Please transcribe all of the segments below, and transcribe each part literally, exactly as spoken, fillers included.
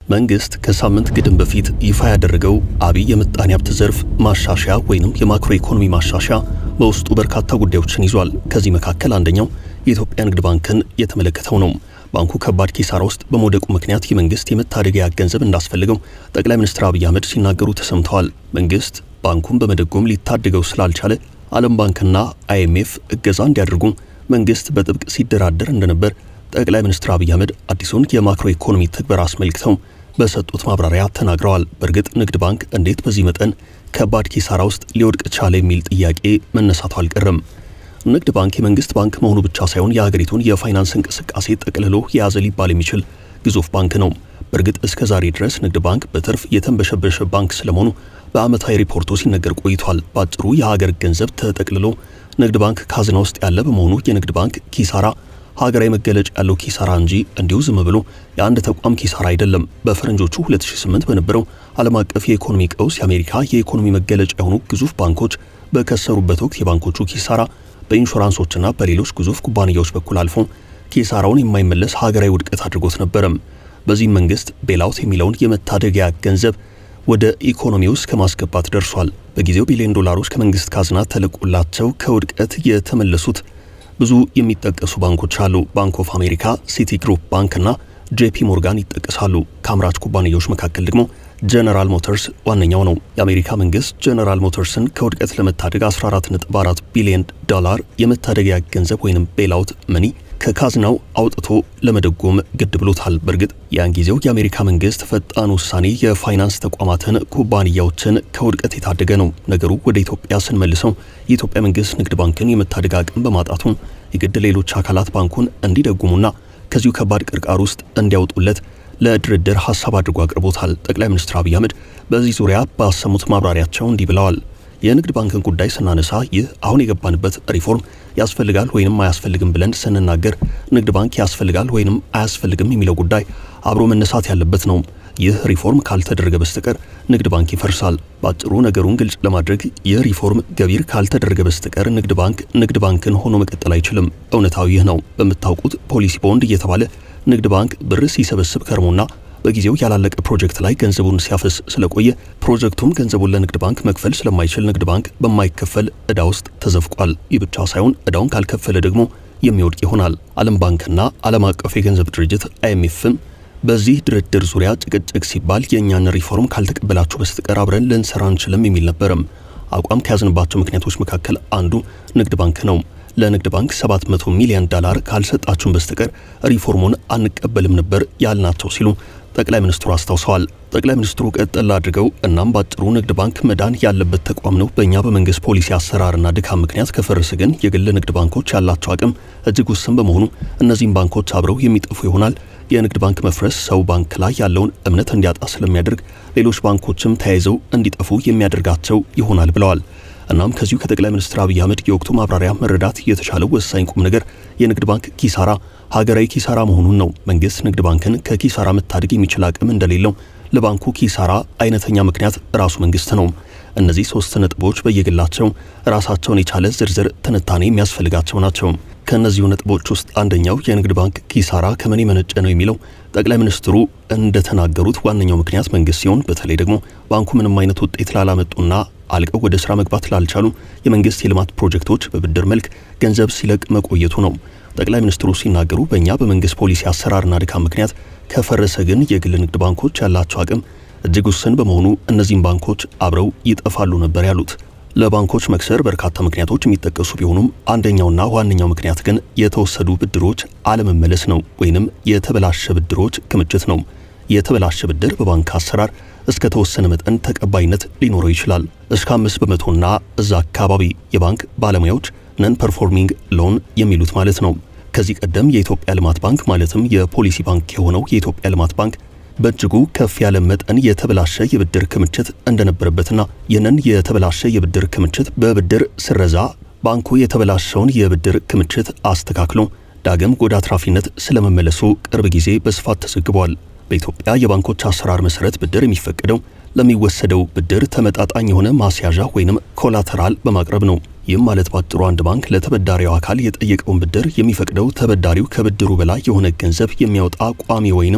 መንግስት ከሳምንት ግድም በፊት ይፋ ያደረገው አብይ የምጣኔ ሀብት ዘርፍ ማሻሻያ ወይንም የማክሮ ኢኮኖሚ ማሻሻያ በውስጡ በርካታ ጉዳዮችን ይዟል። ከዚህ መካከል አንደኛው የኢትዮጵያ ንግድ ባንክን የተመለከተው ነው። ባንኩ ከባድ ኪሳራ ውስጥ በመውደቁ ምክንያት የመንግስት የመታደጊያ ገንዘብ እንዳስፈልገው ጠቅላይ ሚኒስትር አብይ አህመድ ሲናገሩ ተሰምተዋል። መንግስት ባንኩን በመደጎም ሊታደገው ስላልቻለ ዓለም ባንክና አይኤምኤፍ እገዛ እንዲያደርጉ መንግስት በጥብቅ ሲደራደር እንደነበር ጠቅላይ ሚኒስትር አብይ አህመድ አዲሱን የማክሮ ኢኮኖሚ ትግበራ አስመልክተው በሰጡት ማብራሪያ ተናግረዋል። በርግጥ ንግድ ባንክ እንዴት በዚህ መጠን ከባድ ኪሳራ ውስጥ ሊወድቅ ቻለ የሚል ጥያቄ መነሳቱ አልቀረም። ንግድ ባንክ የመንግስት ባንክ መሆኑ ብቻ ሳይሆን የሀገሪቱን የፋይናንስ እንቅስቃሴ ጠቅልሎ የያዘ ሊባል የሚችል ግዙፍ ባንክ ነው። በርግጥ እስከ ዛሬ ድረስ ንግድ ባንክ በትርፍ የተንበሸበሸ ባንክ ስለመሆኑ በአመታዊ ሪፖርቱ ሲነገር ቆይቷል። ባጭሩ የሀገር ገንዘብ ተጠቅልሎ ንግድ ባንክ ካዝና ውስጥ ያለ በመሆኑ የንግድ ባንክ ኪሳራ ሀገራዊ መገለጫ ያለው ኪሳራ እንጂ እንዲሁ ዝም ብሎ የአንድ ተቋም ኪሳራ አይደለም። በፈረንጆቹ ሁለት ሺህ ስምንት በነበረው ዓለም አቀፍ የኢኮኖሚ ቀውስ የአሜሪካ የኢኮኖሚ መገለጫ የሆኑ ግዙፍ ባንኮች በከሰሩበት ወቅት የባንኮቹ ኪሳራ በኢንሹራንሶችና በሌሎች ግዙፍ ኩባንያዎች በኩል አልፎ ኪሳራውን የማይመለስ ሀገራዊ ውድቀት አድርጎት ነበርም። በዚህ መንግስት ቤላውት የሚለውን የመታደጊያ ገንዘብ ወደ ኢኮኖሚ ውስጥ ከማስገባት ደርሷል። በጊዜው ቢሊዮን ዶላሮች ከመንግስት ካዝና ተለቆላቸው ከውድቀት የተመለሱት ብዙ የሚጠቀሱ ባንኮች አሉ። ባንክ ኦፍ አሜሪካ፣ ሲቲ ግሩፕ ባንክና ጄፒ ሞርጋን ይጠቀሳሉ። ከአምራች ኩባንያዎች መካከል ደግሞ ጀነራል ሞተርስ ዋነኛው ነው። የአሜሪካ መንግስት ጀነራል ሞተርስን ከውድቀት ለመታደግ አስራ አራት ነጥብ አራት ቢሊዮን ዶላር የመታደጊያ ገንዘብ ወይንም ቤላውት መኒ ከካዝናው አውጥቶ ለመደጎም ግድ ብሎታል። በርግጥ ያን ጊዜው የአሜሪካ መንግስት ፈጣን ውሳኔ የፋይናንስ ተቋማትን ኩባንያዎችን ከውድቀት የታደገ ነው። ነገሩ ወደ ኢትዮጵያ ስንመልሰው የኢትዮጵያ መንግስት ንግድ ባንክን የመታደግ አቅም በማጣቱ የግድ ሌሎች አካላት ባንኩን እንዲደጉሙና ከዚሁ ከባድ ቅርቃር ውስጥ እንዲያወጡለት ለድርድር ሐሳብ አድርጎ አቅርቦታል። ጠቅላይ ሚኒስትር አብይ አህመድ በዚህ ዙሪያ ባሰሙት ማብራሪያቸው እንዲህ ብለዋል። የንግድ ባንክን ጉዳይ ስናነሳ ይህ አሁን የገባንበት ሪፎርም ያስፈልጋል ወይንም አያስፈልግም ብለን ስንናገር ንግድ ባንክ ያስፈልጋል ወይንም አያስፈልግም የሚለው ጉዳይ አብሮ መነሳት ያለበት ነው። ይህ ሪፎርም ካልተደረገ በስተቀር ንግድ ባንክ ይፈርሳል። ባጭሩ ነገሩን ግልጽ ለማድረግ ይህ ሪፎርም ገቢር ካልተደረገ በስተቀር ንግድ ባንክ ንግድ ባንክን ሆኖ መቀጠል አይችልም። እውነታው ይህ ነው። በመታወቁት ፖሊሲ ቦንድ እየተባለ ንግድ ባንክ ብር ሲሰበስብ ከርሞና በጊዜው ያላለቀ ፕሮጀክት ላይ ገንዘቡን ሲያፈስ ስለቆየ ፕሮጀክቱም ገንዘቡን ለንግድ ባንክ መክፈል ስለማይችል ንግድ ባንክ በማይከፈል ዕዳ ውስጥ ተዘፍቋል። ይህ ብቻ ሳይሆን ዕዳውን ካልከፈለ ደግሞ የሚወድቅ ይሆናል። ዓለም ባንክና ዓለም አቀፍ የገንዘብ ድርጅት አይኤምኤፍም በዚህ ድርድር ዙሪያ ጭቅጭቅ ሲባል የኛን ሪፎርም ካልተቀበላችሁ በስተቀር አብረን ልንሰራ አንችልም የሚል ነበርም። አቋም ከያዝንባቸው ምክንያቶች መካከል አንዱ ንግድ ባንክ ነው። ለንግድ ባንክ ሰባት መቶ ሚሊዮን ዶላር ካልሰጣችሁን በስተቀር ሪፎርሙን አንቀበልም ነበር ያልናቸው ሲሉ ጠቅላይ ሚኒስትሩ አስታውሰዋል። ጠቅላይ ሚኒስትሩ ቀጥል አድርገው እናም ባጭሩ ንግድ ባንክ መዳን ያለበት ተቋም ነው። በእኛ በመንግስት ፖሊሲ አሰራርና ድካም ምክንያት ከፈረሰ ግን የግል ንግድ ባንኮች ያላቸው አቅም እጅግ ውስን በመሆኑ እነዚህም ባንኮች አብረው የሚጠፉ ይሆናል። የንግድ ባንክ መፍረስ ሰው ባንክ ላይ ያለውን እምነት እንዲያጣ ስለሚያደርግ ሌሎች ባንኮችም ተያይዘው እንዲጠፉ የሚያደርጋቸው ይሆናል ብለዋል። እናም ከዚሁ ከጠቅላይ ሚኒስትር አብይ አህመድ የወቅቱ ማብራሪያ መረዳት የተቻለው ወሳኝ ቁም ነገር የንግድ ባንክ ኪሳራ ሀገራዊ ኪሳራ መሆኑን ነው። መንግስት ንግድ ባንክን ከኪሳራ መታደግ የሚችል አቅም እንደሌለው ለባንኩ ኪሳራ አይነተኛ ምክንያት ራሱ መንግስት ነው። እነዚህ ሶስት ነጥቦች በየግላቸው ራሳቸውን የቻለ ዝርዝር ትንታኔ የሚያስፈልጋቸው ናቸው። ከነዚሁ ነጥቦች ውስጥ አንደኛው የንግድ ባንክ ኪሳራ ከምን የመነጨ ነው የሚለው ጠቅላይ ሚኒስትሩ እንደተናገሩት ዋነኛው ምክንያት መንግስት ሲሆን በተለይ ደግሞ ባንኩ ምንም አይነት ውጤት ላላመጡና አልቀው ወደ ስራ መግባት ላልቻሉ የመንግስት የልማት ፕሮጀክቶች በብድር መልክ ገንዘብ ሲለቅ መቆየቱ ነው። ጠቅላይ ሚኒስትሩ ሲናገሩ በእኛ በመንግስት ፖሊሲ አሰራርና ድካም ምክንያት ከፈረሰ ግን የግል ንግድ ባንኮች ያላቸው አቅም እጅግ ውስን በመሆኑ እነዚህም ባንኮች አብረው ይጠፋሉ ነበር ያሉት። ለባንኮች መክሰር በርካታ ምክንያቶች የሚጠቀሱ ቢሆኑም አንደኛውና ዋነኛው ምክንያት ግን የተወሰዱ ብድሮች አለመመለስ ነው ወይንም የተበላሸ ብድሮች ክምችት ነው። የተበላሸ ብድር በባንክ አሰራር እስከ ተወሰነ መጠን ተቀባይነት ሊኖረው ይችላል። እስከ አምስት በመቶና እዛ አካባቢ የባንክ ባለሙያዎች ነን ፐርፎርሚንግ ሎን የሚሉት ማለት ነው። ከዚህ ቀደም የኢትዮጵያ ልማት ባንክ ማለትም የፖሊሲ ባንክ የሆነው የኢትዮጵያ ልማት ባንክ በእጅጉ ከፍ ያለ መጠን የተበላሸ የብድር ክምችት እንደነበረበትና ይህንን የተበላሸ የብድር ክምችት በብድር ስረዛ ባንኩ የተበላሸውን የብድር ክምችት አስተካክሎ ዳግም ወደ አትራፊነት ስለመመለሱ ቅርብ ጊዜ በስፋት ተዘግቧል። በኢትዮጵያ የባንኮች አሰራር መሰረት ብድር የሚፈቀደው ለሚወሰደው ብድር ተመጣጣኝ የሆነ ማስያዣ ወይንም ኮላተራል በማቅረብ ነው። ይህም ማለት ባጭሩ አንድ ባንክ ለተበዳሪው አካል የጠየቀውን ብድር የሚፈቅደው ተበዳሪው ከብድሩ በላይ የሆነ ገንዘብ የሚያወጣ ቋሚ ወይንም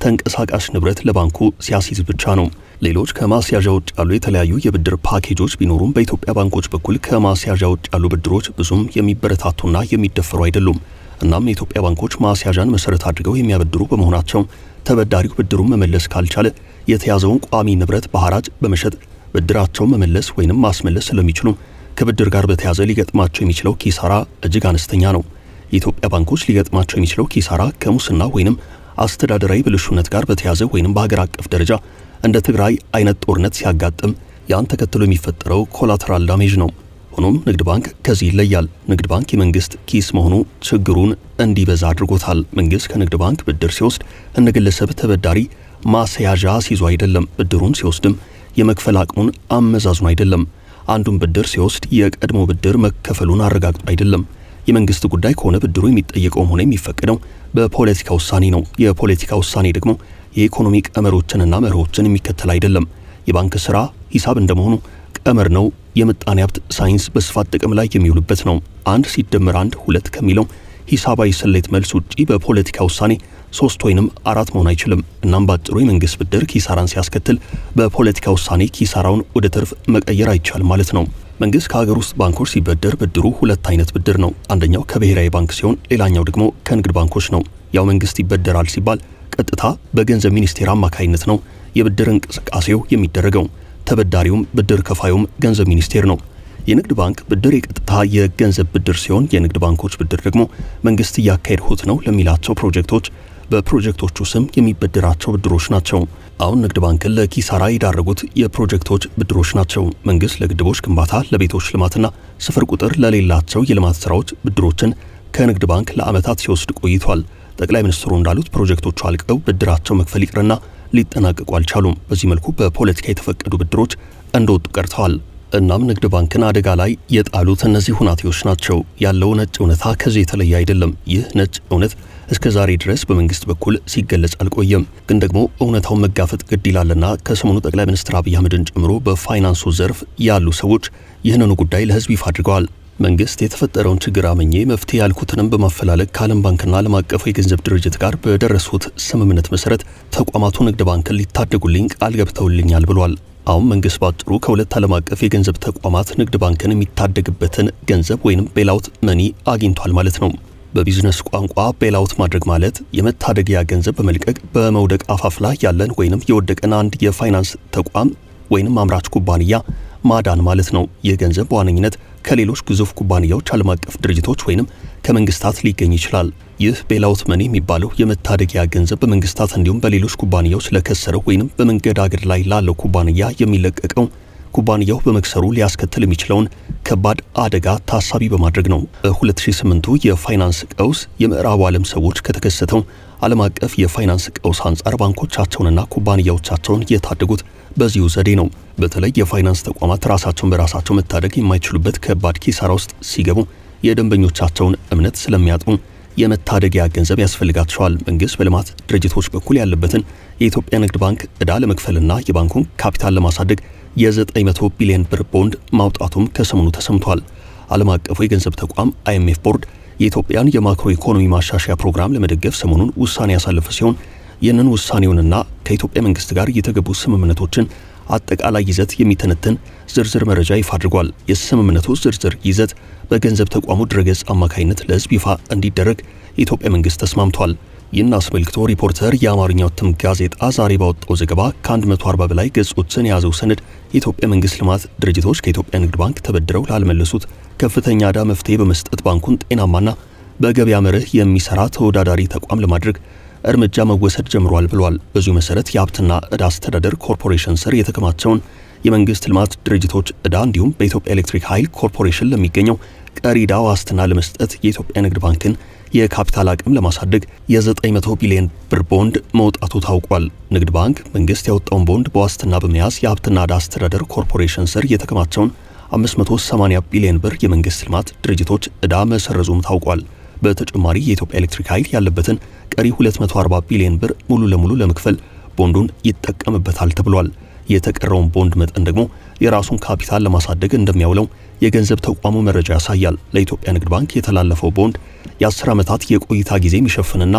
ተንቀሳቃሽ ንብረት ለባንኩ ሲያስይዝ ብቻ ነው። ሌሎች ከማስያዣ ውጭ ያሉ የተለያዩ የብድር ፓኬጆች ቢኖሩም በኢትዮጵያ ባንኮች በኩል ከማስያዣ ውጭ ያሉ ብድሮች ብዙም የሚበረታቱና የሚደፈሩ አይደሉም። እናም የኢትዮጵያ ባንኮች ማስያዣን መሰረት አድርገው የሚያበድሩ በመሆናቸው ተበዳሪው ብድሩን መመለስ ካልቻለ የተያዘውን ቋሚ ንብረት በሐራጅ በመሸጥ ብድራቸውን መመለስ ወይንም ማስመለስ ስለሚችሉ ከብድር ጋር በተያዘ ሊገጥማቸው የሚችለው ኪሳራ እጅግ አነስተኛ ነው። የኢትዮጵያ ባንኮች ሊገጥማቸው የሚችለው ኪሳራ ከሙስና ወይንም አስተዳደራዊ ብልሹነት ጋር በተያዘ ወይንም በሀገር አቀፍ ደረጃ እንደ ትግራይ አይነት ጦርነት ሲያጋጥም ያን ተከትሎ የሚፈጠረው ኮላተራል ዳሜጅ ነው። ሆኖም ንግድ ባንክ ከዚህ ይለያል። ንግድ ባንክ የመንግስት ኪስ መሆኑ ችግሩን እንዲበዛ አድርጎታል። መንግስት ከንግድ ባንክ ብድር ሲወስድ እንደ ግለሰብ ተበዳሪ ማስያዣ ሲይዙ አይደለም። ብድሩን ሲወስድም የመክፈል አቅሙን አመዛዝኖ አይደለም። አንዱን ብድር ሲወስድ የቀድሞ ብድር መከፈሉን አረጋግጦ አይደለም። የመንግስት ጉዳይ ከሆነ ብድሩ የሚጠየቀው ሆነ የሚፈቀደው በፖለቲካ ውሳኔ ነው። የፖለቲካ ውሳኔ ደግሞ የኢኮኖሚ ቀመሮችንና መርሆችን የሚከተል አይደለም። የባንክ ስራ ሂሳብ እንደመሆኑ ቀመር ነው። የምጣኔ ሀብት ሳይንስ በስፋት ጥቅም ላይ የሚውልበት ነው። አንድ ሲደመር አንድ ሁለት ከሚለው ሂሳባዊ ስሌት መልስ ውጪ በፖለቲካ ውሳኔ ሶስት ወይንም አራት መሆን አይችልም። እናም ባጭሩ የመንግስት ብድር ኪሳራን ሲያስከትል በፖለቲካ ውሳኔ ኪሳራውን ወደ ትርፍ መቀየር አይቻልም ማለት ነው። መንግስት ከሀገር ውስጥ ባንኮች ሲበደር ብድሩ ሁለት አይነት ብድር ነው። አንደኛው ከብሔራዊ ባንክ ሲሆን ሌላኛው ደግሞ ከንግድ ባንኮች ነው። ያው መንግስት ይበደራል ሲባል ቀጥታ በገንዘብ ሚኒስቴር አማካይነት ነው የብድር እንቅስቃሴው የሚደረገው። ተበዳሪውም ብድር ከፋዩም ገንዘብ ሚኒስቴር ነው። የንግድ ባንክ ብድር የቀጥታ የገንዘብ ብድር ሲሆን የንግድ ባንኮች ብድር ደግሞ መንግስት ያካሄድሁት ነው ለሚላቸው ፕሮጀክቶች በፕሮጀክቶቹ ስም የሚበደራቸው ብድሮች ናቸው። አሁን ንግድ ባንክን ለኪሳራ የዳረጉት የፕሮጀክቶች ብድሮች ናቸው። መንግስት ለግድቦች ግንባታ፣ ለቤቶች ልማትና ስፍር ቁጥር ለሌላቸው የልማት ስራዎች ብድሮችን ከንግድ ባንክ ለዓመታት ሲወስድ ቆይቷል። ጠቅላይ ሚኒስትሩ እንዳሉት ፕሮጀክቶቹ አልቀው ብድራቸው መክፈል ይቅርና ሊጠናቀቁ አልቻሉም። በዚህ መልኩ በፖለቲካ የተፈቀዱ ብድሮች እንደወጡ ቀርተዋል። እናም ንግድ ባንክን አደጋ ላይ የጣሉት እነዚህ ሁናቴዎች ናቸው። ያለው ነጭ እውነታ ከዚህ የተለየ አይደለም። ይህ ነጭ እውነት እስከ ዛሬ ድረስ በመንግስት በኩል ሲገለጽ አልቆየም። ግን ደግሞ እውነታውን መጋፈጥ ግድ ይላልና ከሰሞኑ ጠቅላይ ሚኒስትር አብይ አህመድን ጨምሮ በፋይናንሱ ዘርፍ ያሉ ሰዎች ይህንኑ ጉዳይ ለህዝብ ይፋ አድርገዋል። መንግስት የተፈጠረውን ችግር አመኜ መፍትሄ ያልኩትንም በማፈላለግ ከዓለም ባንክና ዓለም አቀፉ የገንዘብ ድርጅት ጋር በደረሱት ስምምነት መሰረት ተቋማቱ ንግድ ባንክን ሊታደጉልኝ ቃል ገብተውልኛል ብሏል። አሁን መንግስት ባጭሩ ከሁለት ዓለም አቀፍ የገንዘብ ተቋማት ንግድ ባንክን የሚታደግበትን ገንዘብ ወይንም ቤላውት መኒ አግኝቷል ማለት ነው። በቢዝነስ ቋንቋ ቤላውት ማድረግ ማለት የመታደጊያ ገንዘብ በመልቀቅ በመውደቅ አፋፍ ላይ ያለን ወይንም የወደቀን አንድ የፋይናንስ ተቋም ወይንም አምራች ኩባንያ ማዳን ማለት ነው። ይህ ገንዘብ በዋነኝነት ከሌሎች ግዙፍ ኩባንያዎች፣ ዓለም አቀፍ ድርጅቶች ወይንም ከመንግስታት ሊገኝ ይችላል። ይህ ቤላውት መኒ የሚባለው የመታደጊያ ገንዘብ በመንግስታት እንዲሁም በሌሎች ኩባንያዎች ለከሰረው ወይንም በመንገዳገድ ላይ ላለው ኩባንያ የሚለቀቀው ኩባንያው በመክሰሩ ሊያስከትል የሚችለውን ከባድ አደጋ ታሳቢ በማድረግ ነው። በ2008ቱ የፋይናንስ ቀውስ የምዕራቡ ዓለም ሰዎች ከተከሰተው ዓለም አቀፍ የፋይናንስ ቀውስ አንጻር ባንኮቻቸውንና ኩባንያዎቻቸውን የታደጉት በዚሁ ዘዴ ነው። በተለይ የፋይናንስ ተቋማት ራሳቸውን በራሳቸው መታደግ የማይችሉበት ከባድ ኪሳራ ውስጥ ሲገቡ የደንበኞቻቸውን እምነት ስለሚያጡ የመታደጊያ ገንዘብ ያስፈልጋቸዋል። መንግስት በልማት ድርጅቶች በኩል ያለበትን የኢትዮጵያ ንግድ ባንክ ዕዳ ለመክፈልና የባንኩን ካፒታል ለማሳደግ የዘጠኝ መቶ ቢሊዮን ብር ቦንድ ማውጣቱም ከሰሞኑ ተሰምቷል። ዓለም አቀፉ የገንዘብ ተቋም አይ ኤም ኤፍ ቦርድ የኢትዮጵያን የማክሮ ኢኮኖሚ ማሻሻያ ፕሮግራም ለመደገፍ ሰሞኑን ውሳኔ ያሳለፈ ሲሆን ይህንን ውሳኔውንና ከኢትዮጵያ መንግስት ጋር የተገቡ ስምምነቶችን አጠቃላይ ይዘት የሚተነተን ዝርዝር መረጃ ይፋ አድርጓል። የስምምነቱ ዝርዝር ይዘት በገንዘብ ተቋሙ ድረገጽ አማካይነት ለህዝብ ይፋ እንዲደረግ የኢትዮጵያ መንግስት ተስማምቷል። ይህን አስመልክቶ ሪፖርተር የአማርኛው እትም ጋዜጣ ዛሬ ባወጣው ዘገባ ከ140 በላይ ገጾችን የያዘው ሰነድ የኢትዮጵያ መንግስት ልማት ድርጅቶች ከኢትዮጵያ ንግድ ባንክ ተበድረው ላልመለሱት ከፍተኛ ዕዳ መፍትሄ በመስጠት ባንኩን ጤናማና በገበያ መርህ የሚሰራ ተወዳዳሪ ተቋም ለማድረግ እርምጃ መወሰድ ጀምሯል ብሏል። በዚሁ መሰረት የሀብትና ዕዳ አስተዳደር ኮርፖሬሽን ስር የተከማቸውን የመንግስት ልማት ድርጅቶች ዕዳ እንዲሁም በኢትዮጵያ ኤሌክትሪክ ኃይል ኮርፖሬሽን ለሚገኘው ቀሪ ዕዳ ዋስትና ለመስጠት የኢትዮጵያ ንግድ ባንክን የካፒታል አቅም ለማሳደግ የዘጠኝ መቶ ቢሊዮን ብር ቦንድ መውጣቱ ታውቋል። ንግድ ባንክ መንግስት ያወጣውን ቦንድ በዋስትና በመያዝ የሀብትና ዕዳ አስተዳደር ኮርፖሬሽን ስር የተከማቸውን አምስት መቶ ሰማንያ ቢሊዮን ብር የመንግስት ልማት ድርጅቶች ዕዳ መሰረዙም ታውቋል። በተጨማሪ የኢትዮጵያ ኤሌክትሪክ ኃይል ያለበትን ቀሪ ሁለት መቶ አርባ ቢሊዮን ብር ሙሉ ለሙሉ ለመክፈል ቦንዱን ይጠቀምበታል ተብሏል። የተቀረውን ቦንድ መጠን ደግሞ የራሱን ካፒታል ለማሳደግ እንደሚያውለው የገንዘብ ተቋሙ መረጃ ያሳያል። ለኢትዮጵያ ንግድ ባንክ የተላለፈው ቦንድ የአስር ዓመታት የቆይታ ጊዜ የሚሸፍንና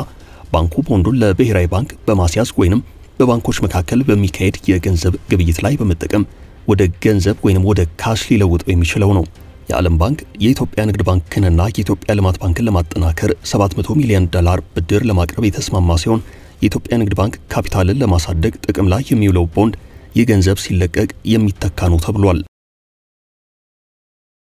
ባንኩ ቦንዱን ለብሔራዊ ባንክ በማስያዝ ወይንም በባንኮች መካከል በሚካሄድ የገንዘብ ግብይት ላይ በመጠቀም ወደ ገንዘብ ወይንም ወደ ካሽ ሊለውጠው የሚችለው ነው። የዓለም ባንክ የኢትዮጵያ ንግድ ባንክንና የኢትዮጵያ ልማት ባንክን ለማጠናከር ሰባት መቶ ሚሊዮን ዶላር ብድር ለማቅረብ የተስማማ ሲሆን የኢትዮጵያ ንግድ ባንክ ካፒታልን ለማሳደግ ጥቅም ላይ የሚውለው ቦንድ የገንዘብ ሲለቀቅ የሚተካ ነው ተብሏል።